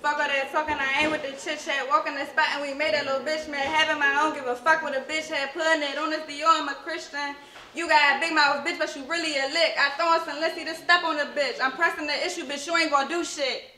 fuck all that talking, I ain't with the chit chat. Walking the spot and we made that little bitch mad. Having my own, give a fuck what a bitch had. Putting it on this Dior, I'm a Christian. You got a big mouth bitch, but you really a lick. I throw on some Lissy to step on the bitch. I'm pressing the issue, bitch, you ain't gonna do shit.